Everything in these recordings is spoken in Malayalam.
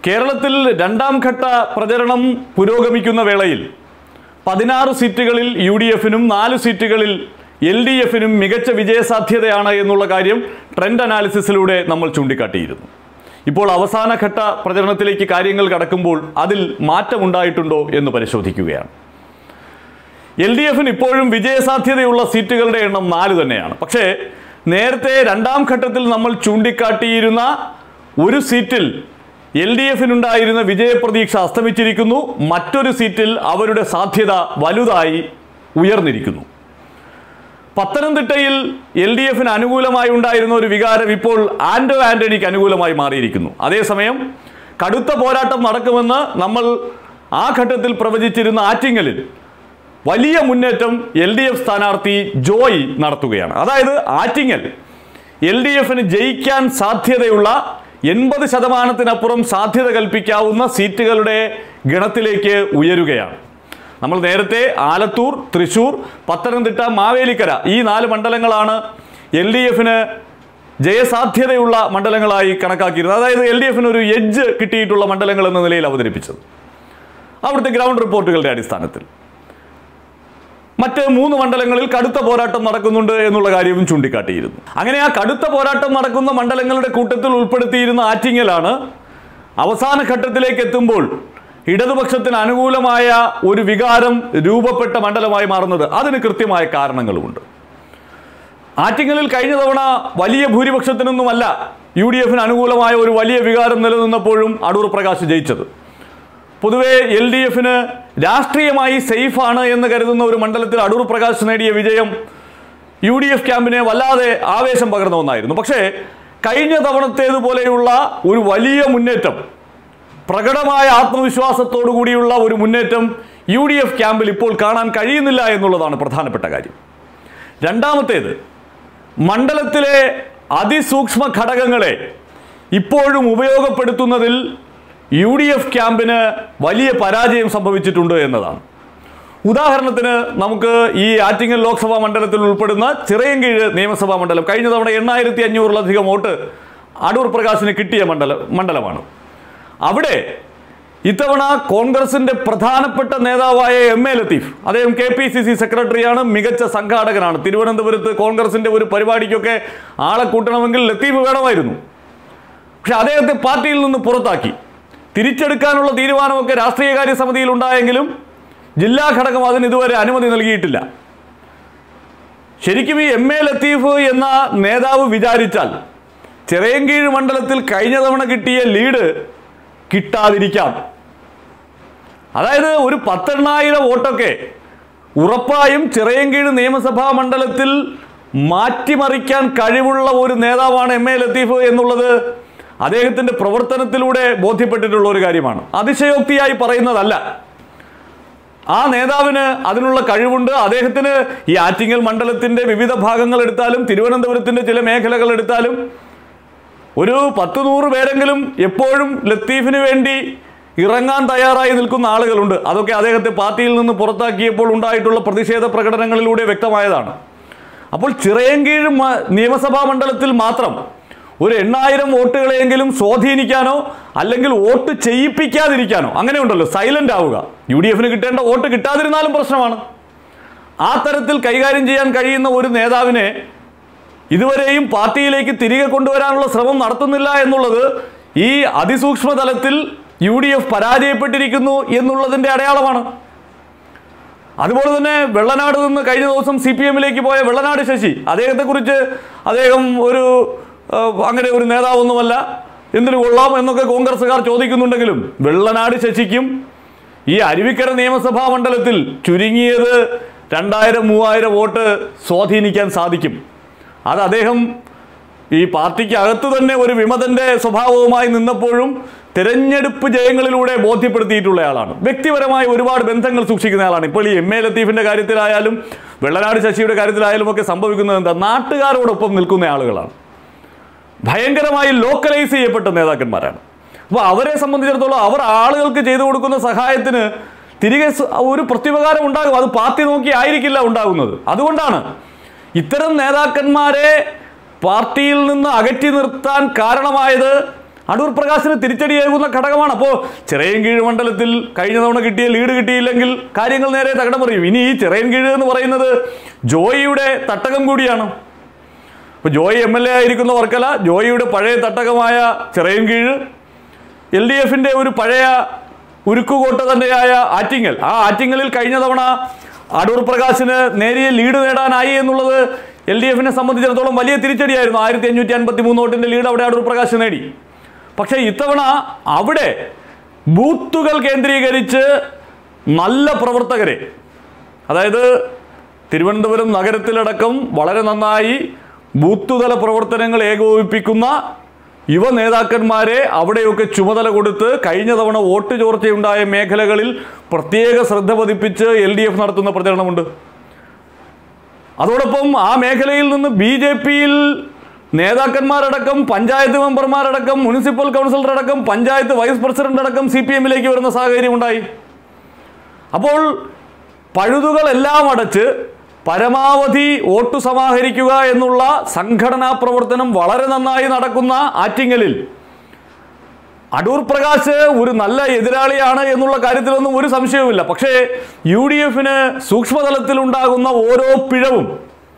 കേരളത്തിൽ രണ്ടാം ഘട്ട പ്രചരണം പുരോഗമിക്കുന്ന വേളയിൽ 16 സീറ്റുകളിൽ UDF-നും 4 സീറ്റുകളിൽ LDF-നും മികച്ച വിജയസാധ്യതയാണ് എന്നുള്ള കാര്യം ട്രെൻഡ് അനാലിസിസിലൂടെ നമ്മൾ ചൂണ്ടിക്കാട്ടിയിരുന്നു. ഇപ്പോൾ അവസാന ഘട്ട പ്രചരണത്തിലേക്ക് കാര്യങ്ങൾ കടക്കുമ്പോൾ അതിൽ മാറ്റമുണ്ടായിട്ടുണ്ടോ എന്ന് പരിശോധിക്കുകയാണ്. LDF-ന് ഇപ്പോഴും വിജയസാധ്യതയുള്ള സീറ്റുകളുടെ എണ്ണം 4 തന്നെയാണ്. പക്ഷേ നേരത്തെ രണ്ടാം ഘട്ടത്തിൽ നമ്മൾ ചൂണ്ടിക്കാട്ടിയിരുന്ന ഒരു സീറ്റിൽ LDF-നുണ്ടായിരുന്ന വിജയപ്രതീക്ഷ അസ്തമിച്ചിരിക്കുന്നു. മറ്റൊരു സീറ്റിൽ അവരുടെ സാധ്യത വലുതായി ഉയർന്നിരിക്കുന്നു. പത്തനംതിട്ടയിൽ LDF-ന് അനുകൂലമായി ഉണ്ടായിരുന്ന ഒരു വികാരം ഇപ്പോൾ ആന്റോ ആന്റണിക്ക് അനുകൂലമായി മാറിയിരിക്കുന്നു. അതേസമയം കടുത്ത പോരാട്ടം നടക്കുമെന്ന് നമ്മൾ ആ ഘട്ടത്തിൽ പ്രവചിച്ചിരുന്ന ആറ്റിങ്ങലിൽ വലിയ മുന്നേറ്റം LDF സ്ഥാനാർത്ഥി ജോയ് നടത്തുകയാണ്. അതായത് ആറ്റിങ്ങൽ LDF-ന് ജയിക്കാൻ സാധ്യതയുള്ള 80% സാധ്യത കൽപ്പിക്കാവുന്ന സീറ്റുകളുടെ ഗണത്തിലേക്ക് ഉയരുകയാണ്. നമ്മൾ നേരത്തെ ആലത്തൂർ, തൃശൂർ, പത്തനംതിട്ട, മാവേലിക്കര ഈ 4 മണ്ഡലങ്ങളാണ് LDF-ന് ജയസാധ്യതയുള്ള മണ്ഡലങ്ങളായി കണക്കാക്കിയിരുന്നത്. അതായത് LDF-ന് ഒരു എഡ്ജ് കിട്ടിയിട്ടുള്ള മണ്ഡലങ്ങൾ എന്ന നിലയിൽ അവതരിപ്പിച്ചത് അവിടുത്തെ ഗ്രൗണ്ട് റിപ്പോർട്ടുകളുടെ അടിസ്ഥാനത്തിൽ. മറ്റ് 3 മണ്ഡലങ്ങളിൽ കടുത്ത പോരാട്ടം നടക്കുന്നുണ്ട് എന്നുള്ള കാര്യവും ചൂണ്ടിക്കാട്ടിയിരുന്നു. അങ്ങനെ ആ കടുത്ത പോരാട്ടം നടക്കുന്ന മണ്ഡലങ്ങളുടെ കൂട്ടത്തിൽ ഉൾപ്പെടുത്തിയിരുന്ന ആറ്റിങ്ങലാണ് അവസാന ഘട്ടത്തിലേക്ക് എത്തുമ്പോൾ ഇടതുപക്ഷത്തിന് അനുകൂലമായ ഒരു വികാരം രൂപപ്പെട്ട മണ്ഡലമായി മാറുന്നത്. അതിന് കൃത്യമായ കാരണങ്ങളുമുണ്ട്. ആറ്റിങ്ങലിൽ കഴിഞ്ഞ തവണ വലിയ ഭൂരിപക്ഷത്തിനൊന്നുമല്ല UDF-ന് അനുകൂലമായ ഒരു വലിയ വികാരം നിലനിന്നപ്പോഴും അടൂർ പ്രകാശ് ജയിച്ചത്. പൊതുവെ LDF-ന് രാഷ്ട്രീയമായി സേഫാണ് എന്ന് കരുതുന്ന ഒരു മണ്ഡലത്തിൽ അടൂർ പ്രകാശ് നേടിയ വിജയം UDF ക്യാമ്പിനെ വല്ലാതെ ആവേശം പകർന്ന ഒന്നായിരുന്നു. പക്ഷേ കഴിഞ്ഞ തവണത്തേതുപോലെയുള്ള ഒരു വലിയ മുന്നേറ്റം, പ്രകടമായ ആത്മവിശ്വാസത്തോടു കൂടിയുള്ള ഒരു മുന്നേറ്റം UDF ക്യാമ്പിൽ ഇപ്പോൾ കാണാൻ കഴിയുന്നില്ല എന്നുള്ളതാണ് പ്രധാനപ്പെട്ട കാര്യം. രണ്ടാമത്തേത്, മണ്ഡലത്തിലെ അതിസൂക്ഷ്മ ഘടകങ്ങളെ ഇപ്പോഴും ഉപയോഗപ്പെടുത്തുന്നതിൽ UDF ക്യാമ്പിന് വലിയ പരാജയം സംഭവിച്ചിട്ടുണ്ട് എന്നതാണ്. ഉദാഹരണത്തിന് നമുക്ക് ഈ ആറ്റിങ്ങൽ ലോക്സഭാ മണ്ഡലത്തിൽ ഉൾപ്പെടുന്ന ചിറയൻകീഴ് നിയമസഭാ മണ്ഡലം കഴിഞ്ഞ തവണ 8500-ലധികം വോട്ട് അടൂർ പ്രകാശിന് കിട്ടിയ മണ്ഡലമാണ്. അവിടെ ഇത്തവണ കോൺഗ്രസിന്റെ പ്രധാനപ്പെട്ട നേതാവായ MA ലത്തീഫ്, അദ്ദേഹം KPCC സെക്രട്ടറിയാണ്, മികച്ച സംഘാടകനാണ്. തിരുവനന്തപുരത്ത് കോൺഗ്രസിന്റെ ഒരു പരിപാടിക്കൊക്കെ ആളെ കൂട്ടണമെങ്കിൽ ലത്തീഫ് വേണമായിരുന്നു. പക്ഷെ അദ്ദേഹത്തെ പാർട്ടിയിൽ നിന്ന് പുറത്താക്കി. തിരിച്ചെടുക്കാനുള്ള തീരുമാനമൊക്കെ രാഷ്ട്രീയകാര്യ സമിതിയിൽ ഉണ്ടായെങ്കിലും ജില്ലാ ഘടകം അതിന് ഇതുവരെ അനുമതി നൽകിയിട്ടില്ല. ശരിക്കും ഈ MA ലത്തീഫ് എന്ന നേതാവ് വിചാരിച്ചാൽ ചിറയൻകീഴ് മണ്ഡലത്തിൽ കഴിഞ്ഞ തവണ കിട്ടിയ ലീഡ് കിട്ടാതിരിക്കാം. അതായത് ഒരു 10,000 വോട്ടൊക്കെ ഉറപ്പായും ചിറയൻകീഴ് നിയമസഭാ മണ്ഡലത്തിൽ മാറ്റിമറിക്കാൻ കഴിവുള്ള ഒരു നേതാവാണ് MA ലത്തീഫ് എന്നുള്ളത് അദ്ദേഹത്തിൻ്റെ പ്രവർത്തനത്തിലൂടെ ബോധ്യപ്പെട്ടിട്ടുള്ള ഒരു കാര്യമാണ്. അതിശയോക്തിയായി പറയുന്നതല്ല. ആ നേതാവിന് അതിനുള്ള കഴിവുണ്ട്. അദ്ദേഹത്തിന് ഈ ആറ്റിങ്ങൽ മണ്ഡലത്തിൻ്റെ വിവിധ ഭാഗങ്ങൾ എടുത്താലും തിരുവനന്തപുരത്തിൻ്റെ ചില മേഖലകൾ എടുത്താലും ഒരു 10-100 പേരെങ്കിലും എപ്പോഴും ലത്തീഫിന് വേണ്ടി ഇറങ്ങാൻ തയ്യാറായി നിൽക്കുന്ന ആളുകളുണ്ട്. അതൊക്കെ അദ്ദേഹത്തെ പാർട്ടിയിൽ നിന്ന് പുറത്താക്കിയപ്പോൾ ഉണ്ടായിട്ടുള്ള പ്രതിഷേധ പ്രകടനങ്ങളിലൂടെ വ്യക്തമായതാണ്. അപ്പോൾ ചിറയൻകീഴ് നിയമസഭാ മണ്ഡലത്തിൽ മാത്രം ഒരു 8000 വോട്ടുകളെങ്കിലും സ്വാധീനിക്കാനോ അല്ലെങ്കിൽ വോട്ട് ചെയ്യിപ്പിക്കാതിരിക്കാനോ, അങ്ങനെ ഉണ്ടല്ലോ, സൈലന്റ് ആവുക. UDF-ന് കിട്ടേണ്ട വോട്ട് കിട്ടാതിരുന്നാലും പ്രശ്നമാണ്. ആ തരത്തിൽ കൈകാര്യം ചെയ്യാൻ കഴിയുന്ന ഒരു നേതാവിനെ ഇതുവരെയും പാർട്ടിയിലേക്ക് തിരികെ കൊണ്ടുവരാനുള്ള ശ്രമം നടത്തുന്നില്ല എന്നുള്ളത് ഈ അതിസൂക്ഷ്മ തലത്തിൽ UDF പരാജയപ്പെട്ടിരിക്കുന്നു എന്നുള്ളതിൻ്റെ അടയാളമാണ്. അതുപോലെ തന്നെ വെള്ളനാട് നിന്ന് കഴിഞ്ഞ ദിവസം CPM-ലേക്ക് പോയ വെള്ളനാട് ശശി, അദ്ദേഹത്തെക്കുറിച്ച് അദ്ദേഹം അങ്ങനെ ഒരു നേതാവൊന്നുമല്ല, എന്തിനു കൊള്ളാം എന്നൊക്കെ കോൺഗ്രസ്സുകാർ ചോദിക്കുന്നുണ്ടെങ്കിലും വെള്ളനാട് ശശിക്കും ഈ അരുവിക്കര നിയമസഭാ മണ്ഡലത്തിൽ ചുരുങ്ങിയത് 2000-3000 വോട്ട് സ്വാധീനിക്കാൻ സാധിക്കും. അത് അദ്ദേഹം ഈ പാർട്ടിക്ക് അകത്ത് തന്നെ ഒരു വിമതന്റെ സ്വഭാവവുമായി നിന്നപ്പോഴും തിരഞ്ഞെടുപ്പ് ജയങ്ങളിലൂടെ ബോധ്യപ്പെടുത്തിയിട്ടുള്ള ആളാണ്. വ്യക്തിപരമായി ഒരുപാട് ബന്ധങ്ങൾ സൂക്ഷിക്കുന്ന ആളാണ്. ഇപ്പോൾ ഈ MA ലത്തീഫിൻ്റെ കാര്യത്തിലായാലും വെള്ളനാട് ശശിയുടെ കാര്യത്തിലായാലും ഒക്കെ സംഭവിക്കുന്നത് എന്താ, നാട്ടുകാരോടൊപ്പം നിൽക്കുന്ന ആളുകളാണ്. ഭയങ്കരമായി ലോക്കലൈസ് ചെയ്യപ്പെട്ട നേതാക്കന്മാരാണ്. അപ്പോൾ അവരെ സംബന്ധിച്ചിടത്തോളം അവർ ആളുകൾക്ക് ചെയ്തു കൊടുക്കുന്ന സഹായത്തിന് തിരികെ ഒരു പ്രത്യുപകാരം ഉണ്ടാകും. അത് പാർട്ടി നോക്കി ആയിരിക്കില്ല ഉണ്ടാകുന്നത്. അതുകൊണ്ടാണ് ഇത്തരം നേതാക്കന്മാരെ പാർട്ടിയിൽ നിന്ന് അകറ്റി നിർത്താൻ കാരണമായത് അടൂർ പ്രകാശിന് തിരിച്ചടിയേകുന്ന ഘടകമാണ്. അപ്പോൾ ചിറയൻകീഴ് മണ്ഡലത്തിൽ കഴിഞ്ഞ തവണ കിട്ടിയ ലീഡ് കിട്ടിയില്ലെങ്കിൽ കാര്യങ്ങൾ നേരെ തകിടം മറിയും. ഇനി ഈ ചിറയൻകീഴ് എന്ന് പറയുന്നത് ജോയിയുടെ തട്ടകം കൂടിയാണ്. അപ്പോൾ ജോയി MLA ആയിരിക്കുന്ന വർക്കല, ജോയിയുടെ പഴയ തട്ടകമായ ചിറയൻകീഴ്, LDFിൻ്റെ ഒരു പഴയ ഉരുക്കുകോട്ട തന്നെയായ ആറ്റിങ്ങൽ. ആ ആറ്റിങ്ങലിൽ കഴിഞ്ഞ തവണ അടൂർ പ്രകാശിന് നേരിയ ലീഡ് നേടാനായി എന്നുള്ളത് LDFിനെ സംബന്ധിച്ചിടത്തോളം വലിയ തിരിച്ചടിയായിരുന്നു. 1553 വോട്ടിൻ്റെ ലീഡ് അവിടെ അടൂർ പ്രകാശ് നേടി. പക്ഷേ ഇത്തവണ അവിടെ ബൂത്തുകൾ കേന്ദ്രീകരിച്ച് നല്ല പ്രവർത്തകരെ, അതായത് തിരുവനന്തപുരം നഗരത്തിലടക്കം വളരെ നന്നായി ബൂത്തുതല പ്രവർത്തനങ്ങൾ ഏകോപിപ്പിക്കുന്ന യുവ നേതാക്കന്മാരെ അവിടെയൊക്കെ ചുമതല കൊടുത്ത് കഴിഞ്ഞ തവണ വോട്ട് ചോർച്ചയുണ്ടായ മേഖലകളിൽ പ്രത്യേക ശ്രദ്ധ പതിപ്പിച്ച് LDF നടത്തുന്ന പ്രചരണമുണ്ട്. അതോടൊപ്പം ആ മേഖലയിൽ നിന്ന് BJPയിൽ നേതാക്കന്മാരടക്കം, പഞ്ചായത്ത് മെമ്പർമാരടക്കം, മുനിസിപ്പൽ കൗൺസിലറടക്കം, പഞ്ചായത്ത് വൈസ് പ്രസിഡന്റ് അടക്കം CPMലേക്ക് വരുന്ന സാഹചര്യം ഉണ്ടായി. അപ്പോൾ പഴുതുകളെല്ലാം അടച്ച് പരമാവധി വോട്ട് സമാഹരിക്കുക എന്നുള്ള സംഘടനാ പ്രവർത്തനം വളരെ നന്നായി നടക്കുന്ന ആറ്റിങ്ങലിൽ അടൂർ പ്രകാശ് ഒരു നല്ല എതിരാളിയാണ് എന്നുള്ള കാര്യത്തിലൊന്നും ഒരു സംശയവുമില്ല. പക്ഷേ UDFന് സൂക്ഷ്മതലത്തിലുണ്ടാകുന്ന ഓരോ പിഴവും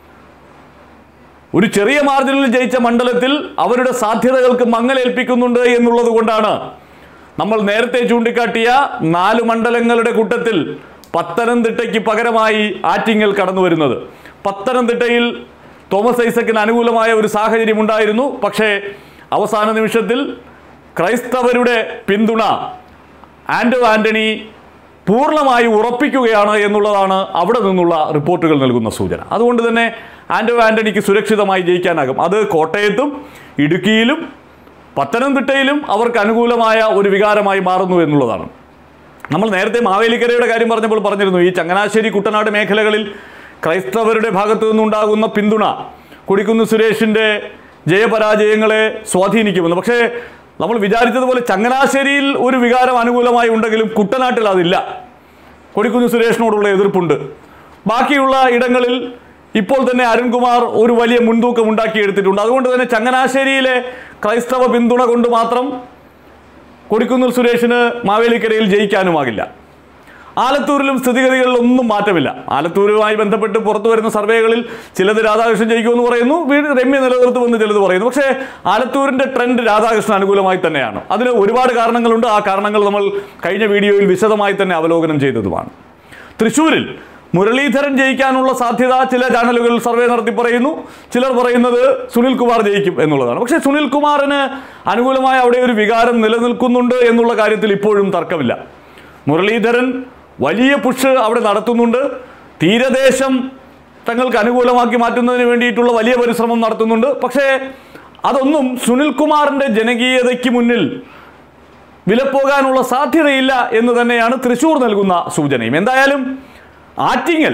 ഒരു ചെറിയ മാർജിനിൽ ജയിച്ച മണ്ഡലത്തിൽ അവരുടെ സാധ്യതകൾക്ക് മങ്ങലേൽപ്പിക്കുന്നുണ്ട് എന്നുള്ളത് കൊണ്ടാണ് നമ്മൾ നേരത്തെ ചൂണ്ടിക്കാട്ടിയ 4 മണ്ഡലങ്ങളുടെ കൂട്ടത്തിൽ പത്തനംതിട്ടയ്ക്ക് പകരമായി ആറ്റിങ്ങൽ കടന്നു വരുന്നത്. പത്തനംതിട്ടയിൽ തോമസ് ഐസക്കിന് അനുകൂലമായ ഒരു സാഹചര്യം ഉണ്ടായിരുന്നു. പക്ഷേ അവസാന നിമിഷത്തിൽ ക്രൈസ്തവരുടെ പിന്തുണ ആന്റോ ആന്റണി പൂർണ്ണമായി ഉറപ്പിക്കുകയാണ് എന്നുള്ളതാണ് അവിടെ നിന്നുള്ള റിപ്പോർട്ടുകൾ നൽകുന്ന സൂചന. അതുകൊണ്ട് തന്നെ ആന്റോ ആന്റണിക്ക് സുരക്ഷിതമായി ജയിക്കാനാകും. അത് കോട്ടയത്തും ഇടുക്കിയിലും പത്തനംതിട്ടയിലും അവർക്ക് അനുകൂലമായ ഒരു വികാരമായി മാറുന്നു എന്നുള്ളതാണ്. നമ്മൾ നേരത്തെ മാവേലിക്കരയുടെ കാര്യം പറഞ്ഞപ്പോൾ പറഞ്ഞിരുന്നു, ഈ ചങ്ങനാശ്ശേരി കുട്ടനാട് മേഖലകളിൽ ക്രൈസ്തവരുടെ ഭാഗത്തു നിന്നുണ്ടാകുന്ന പിന്തുണ കൊടിക്കുന്ന് സുരേഷിൻ്റെ ജയപരാജയങ്ങളെ സ്വാധീനിക്കുമെന്ന്. പക്ഷേ നമ്മൾ വിചാരിച്ചതുപോലെ ചങ്ങനാശ്ശേരിയിൽ ഒരു വികാരം അനുകൂലമായി ഉണ്ടെങ്കിലും കുട്ടനാട്ടിൽ അതില്ല. കൊടിക്കുന്ന് സുരേഷിനോടുള്ള എതിർപ്പുണ്ട്. ബാക്കിയുള്ള ഇടങ്ങളിൽ ഇപ്പോൾ തന്നെ അരുൺകുമാർ ഒരു വലിയ മുൻതൂക്കം ഉണ്ടാക്കിയെടുത്തിട്ടുണ്ട്. അതുകൊണ്ട് തന്നെ ചങ്ങനാശ്ശേരിയിലെ ക്രൈസ്തവ പിന്തുണ കൊണ്ട് മാത്രം കൊടിക്കുന്നിൽ സുരേഷിന് മാവേലിക്കരയിൽ ജയിക്കാനുമാകില്ല. ആലത്തൂരിലും സ്ഥിതിഗതികളിലൊന്നും മാറ്റമില്ല. ആലത്തൂരുമായി ബന്ധപ്പെട്ട് പുറത്തു വരുന്ന സർവേകളിൽ ചിലത് രാധാകൃഷ്ണൻ ജയിക്കുമെന്ന് പറയുന്നു, രമ്യ നിലനിർത്തുമെന്ന് ചിലത് പറയുന്നു. പക്ഷേ ആലത്തൂരിൻ്റെ ട്രെൻഡ് രാധാകൃഷ്ണൻ അനുകൂലമായി തന്നെയാണ്. അതിന് ഒരുപാട് കാരണങ്ങളുണ്ട്. ആ കാരണങ്ങൾ നമ്മൾ കഴിഞ്ഞ വീഡിയോയിൽ വിശദമായി തന്നെ അവലോകനം ചെയ്തതുമാണ്. തൃശ്ശൂരിൽ മുരളീധരൻ ജയിക്കാനുള്ള സാധ്യത ചില ചാനലുകൾ സർവേ നടത്തി പറയുന്നു. ചിലർ പറയുന്നത് സുനിൽകുമാർ ജയിക്കും എന്നുള്ളതാണ്. പക്ഷേ സുനിൽകുമാറിന് അനുകൂലമായ അവിടെ ഒരു വികാരം നിലനിൽക്കുന്നുണ്ട് എന്നുള്ള കാര്യത്തിൽ ഇപ്പോഴും തർക്കമില്ല. മുരളീധരൻ വലിയ പുഷ് അവിടെ നടത്തുന്നുണ്ട്. തീരദേശം തങ്ങൾക്ക് അനുകൂലമാക്കി മാറ്റുന്നതിന് വേണ്ടിയിട്ടുള്ള വലിയ പരിശ്രമം നടത്തുന്നുണ്ട്. പക്ഷേ അതൊന്നും സുനിൽകുമാറിൻ്റെ ജനകീയതയ്ക്ക് മുന്നിൽ വിലപ്പോകാനുള്ള സാധ്യതയില്ല എന്ന് തന്നെയാണ് തൃശ്ശൂർ നൽകുന്ന സൂചനയും. എന്തായാലും ആറ്റിങ്ങൽ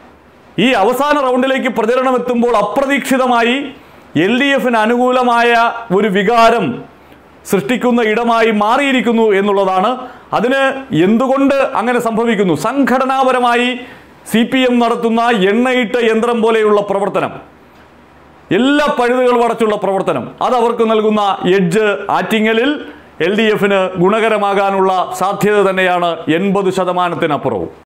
ഈ അവസാന റൗണ്ടിലേക്ക് പ്രചരണം എത്തുമ്പോൾ അപ്രതീക്ഷിതമായി LDFന് അനുകൂലമായ ഒരു വികാരം സൃഷ്ടിക്കുന്ന ഇടമായി മാറിയിരിക്കുന്നു എന്നുള്ളതാണ്. അതിന് എന്തുകൊണ്ട് അങ്ങനെ സംഭവിക്കുന്നു? സംഘടനാപരമായി CPM നടത്തുന്ന എണ്ണയിട്ട യന്ത്രം പോലെയുള്ള പ്രവർത്തനം, എല്ലാ പഴുതുകൾ അടച്ചുള്ള പ്രവർത്തനം, അത് അവർക്ക് നൽകുന്ന എഡ്ജ് ആറ്റിങ്ങലിൽ LDFന് ഗുണകരമാകാനുള്ള സാധ്യത തന്നെയാണ് 80%-അപ്പുറവും.